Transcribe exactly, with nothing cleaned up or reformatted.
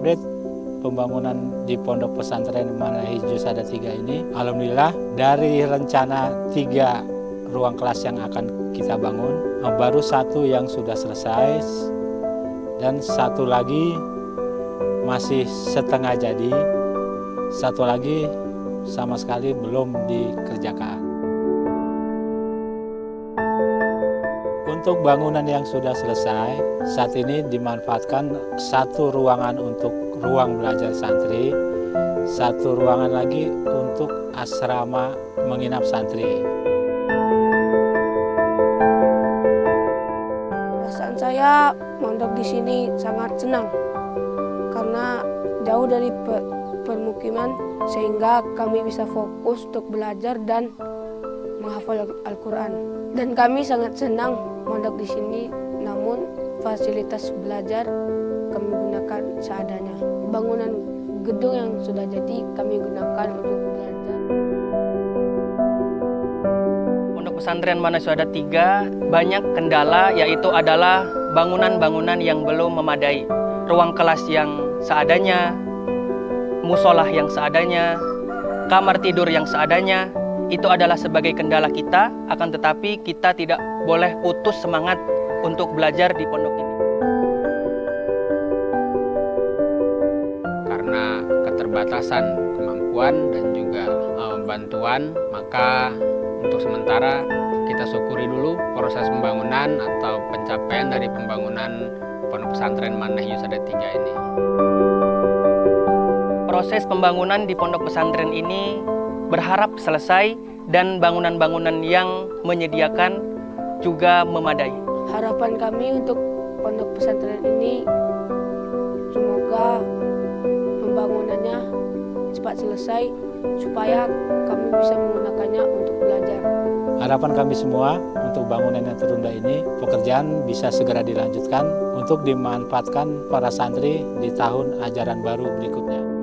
mengupdate pembangunan di Pondok Pesantren Manahi Jusada tiga ini. Alhamdulillah dari rencana tiga ruang kelas yang akan kita bangun, baru satu yang sudah selesai dan satu lagi masih setengah jadi, satu lagi sama sekali belum dikerjakan. Untuk bangunan yang sudah selesai, saat ini dimanfaatkan satu ruangan untuk ruang belajar santri, satu ruangan lagi untuk asrama menginap santri. Perasaan saya mondok di sini sangat senang karena jauh dari permukiman sehingga kami bisa fokus untuk belajar dan menghafal Al-Quran. Dan kami sangat senang mondok di sini, namun fasilitas belajar kami gunakan seadanya. Bangunan gedung yang sudah jadi kami gunakan untuk belajar. Pondok Pesantren Manahi Jusada tiga banyak kendala, yaitu adalah bangunan-bangunan yang belum memadai, ruang kelas yang seadanya, musolah yang seadanya, kamar tidur yang seadanya. Itu adalah sebagai kendala kita, akan tetapi kita tidak boleh putus semangat untuk belajar di pondok ini. Karena keterbatasan kemampuan dan juga e, bantuan, maka untuk sementara kita syukuri dulu proses pembangunan atau pencapaian dari pembangunan Pondok Pesantren Manahi Jusada tiga ini. Proses pembangunan di pondok pesantren ini berharap selesai dan bangunan-bangunan yang menyediakan juga memadai. Harapan kami untuk pondok pesantren ini semoga pembangunannya cepat selesai supaya kami bisa menggunakannya untuk belajar. Harapan kami semua untuk bangunan yang tertunda ini, pekerjaan bisa segera dilanjutkan untuk dimanfaatkan para santri di tahun ajaran baru berikutnya.